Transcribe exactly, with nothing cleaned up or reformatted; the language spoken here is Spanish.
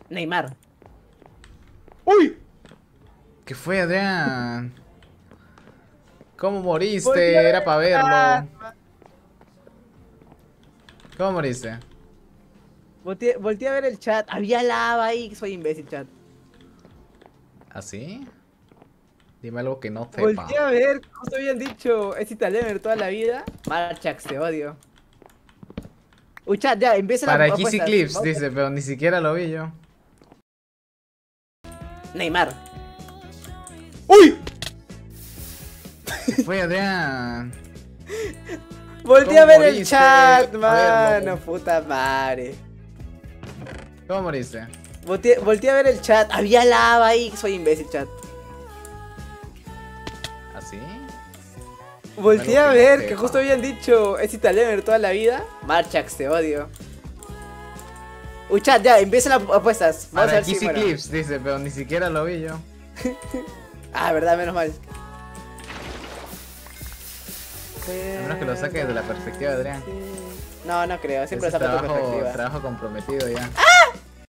Neymar. ¡Uy! ¿Qué fue, Adrián? ¿Cómo Volví a moriste? ver Era para el chat. verlo. ¿Cómo moriste? Volteé, volteé a ver el chat. Había lava ahí. Soy imbécil, chat. ¿Así? Dime algo que no Volteé sepa. a ver. Justo habían dicho. Es italiano toda la vida. Marchax, te odio. Uy, chat, ya. Empiezan Para las Kissy apuestas. Clips, Vamos dice, a- pero ni siquiera lo vi yo. Neymar. ¡Uy! ¿Qué fue, Adrián? Volteé a ¿Cómo ver el moriste? chat, A verlo. mano. Puta madre. ¿Cómo moriste? Volteé, volteé a ver el chat. Había lava ahí. Soy imbécil, chat. ¿Así? Volteé Algo a que no ver que sepa. justo habían dicho. Es italiano toda la vida. Marchax, te odio. Uy, chat, ya. Empiezan las apuestas. Vamos a Para ver si Kissy bueno. Clips, dice, pero ni siquiera lo vi yo. Ah, verdad, menos mal. A menos que lo saque desde la perspectiva de Adrián. No, no creo, siempre Ese lo saca tu trabajo, perspectiva. trabajo comprometido ya.